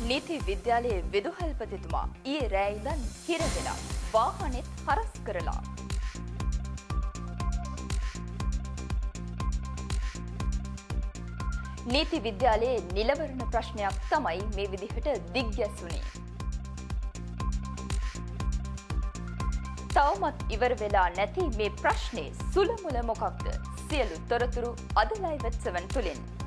නීති විද්‍යාලයේ විදුහල්පතිතුමා ඊයේ රෑ ඉඳන් හිර වෙලා වාහනේත් හරස් කරලා. නීති විද්‍යාලයේ නිලවරණ ප්‍රශ්නයක් තමයි මේ විදිහට දිග්ගැසුනේ. තවමත් ඉවර වෙලා නැති මේ ප්‍රශ්නේ සුළමුල මොකක්ද? සියලු තොරතුරු අද ලයිව්@ 7 තුලින්